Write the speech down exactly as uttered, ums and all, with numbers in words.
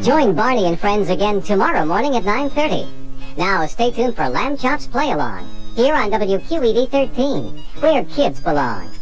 Join Barney and friends again tomorrow morning at nine thirty. Now stay tuned for Lamb Chops Play Along, here on W Q E D thirteen, where kids belong.